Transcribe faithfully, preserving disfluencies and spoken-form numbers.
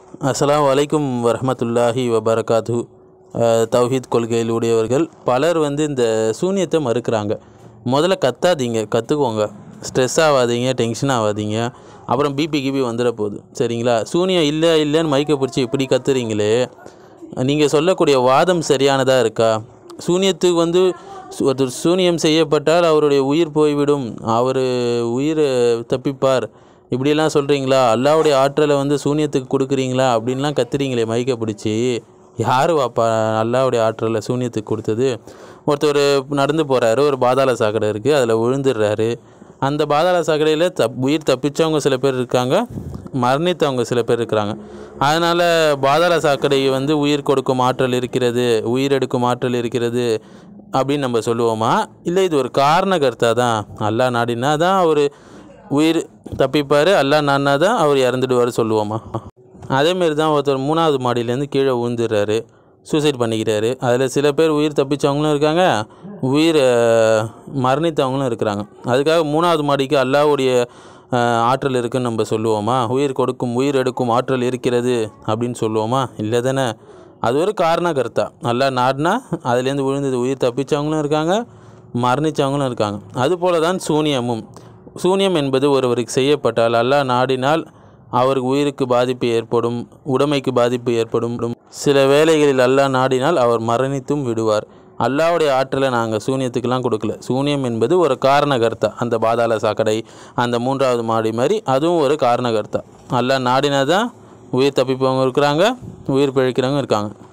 அஸ்ஸலாமு அலைக்கும் வரஹ்மத்துல்லாஹி வபரகாத்து. தௌஹீத் கொள்கையில் உடையவர்கள் பலர் வந்து இந்த சூனியத்தை மறுக்கிறாங்க. முதல்ல கத்தாதீங்க, கற்றுக்கோங்க. ஸ்ட்ரெஸ் ஆகாதீங்க, டென்ஷன் ஆகாதீங்க. அப்புறம் பிபி கிபி வந்துட போகுது, சரிங்களா? சூனியம் இல்லை இல்லைன்னு மைக்கை பிடிச்சி இப்படி கத்துறீங்களே, நீங்கள் சொல்லக்கூடிய வாதம் சரியானதாக இருக்கா? சூனியத்துக்கு வந்து ஒருத்தர் சூனியம் செய்யப்பட்டால் அவருடைய உயிர் போய்விடும், அவர் உயிர் தப்பிப்பார், இப்படியெல்லாம் சொல்கிறீங்களா? அல்லாவுடைய ஆற்றலை வந்து சூனியத்துக்கு கொடுக்குறீங்களா அப்படின்லாம் கத்துறீங்களே மைக்கை பிடிச்சி. யார் வாப்பா அல்லாவுடைய ஆற்றலை சூனியத்துக்கு கொடுத்தது? ஒருத்தர் நடந்து போகிறாரு, ஒரு பாதாள சாக்கடை இருக்குது, அதில் விழுந்துடுறாரு. அந்த பாதாள சாக்கடையில் தப் உயிர் தப்பித்தவங்க சில பேர் இருக்காங்க, மரணித்தவங்க சில பேர் இருக்கிறாங்க. அதனால் பாதாள சாக்கடை வந்து உயிர் கொடுக்கும் ஆற்றல் இருக்கிறது, உயிர் எடுக்கும் ஆற்றல் இருக்கிறது அப்படின்னு நம்ம சொல்லுவோமா? இல்லை இது ஒரு காரண கருத்தாக தான், அல்லாஹ் நாடினா தான் அவர் உயிர் தப்பிப்பார், அல்லாஹ் நாடினா தான் அவர் இறந்துடுவார் சொல்லுவோமா? அதேமாரி தான் ஒருத்தர் மூணாவது மாடியிலேருந்து கீழே விழுந்துடுறாரு, சூசைட் பண்ணிக்கிறாரு. அதில் சில பேர் உயிர் தப்பித்தவங்களும் இருக்காங்க, உயிர் மரணித்தவங்களும் இருக்கிறாங்க. அதுக்காக மூணாவது மாடிக்கு அல்லாஹ்வுடைய ஆற்றல் இருக்குதுன்னு நம்ம சொல்லுவோமா? உயிர் கொடுக்கும் உயிர் எடுக்கும் ஆற்றல் இருக்கிறது அப்படின்னு சொல்லுவோமா? இல்லை தானே. அது ஒரு காரண கருத்தா. அல்லாஹ் நாடினா அதுலேருந்து விழுந்தது உயிர் தப்பித்தவங்களும் இருக்காங்க, மரணித்தவங்களும் இருக்காங்க. அதுபோல தான் சூனியமும். சூனியம் என்பது ஒருவருக்கு செய்யப்பட்டால் அல்லாஹ் நாடினால் அவருக்கு உயிருக்கு பாதிப்பு ஏற்படும், உடைமைக்கு பாதிப்பு ஏற்படும். சில வேளைகளில் அல்லாஹ் நாடினால் அவர் மரணித்தும் விடுவார். அல்லாஹ்வுடைய ஆற்றலை நாங்கள் சூனியத்துக்கெல்லாம் கொடுக்கல. சூனியம் என்பது ஒரு காரண கர்த்தா. அந்த பாதாள சாக்கடை, அந்த மூன்றாவது மாடி மாதிரி அதுவும் ஒரு காரண கர்த்தா. அல்லாஹ் நாடினா தான் உயிர் தப்பிப்பவங்க இருக்கிறாங்க, உயிர் பிழைக்கிறவங்க இருக்காங்க.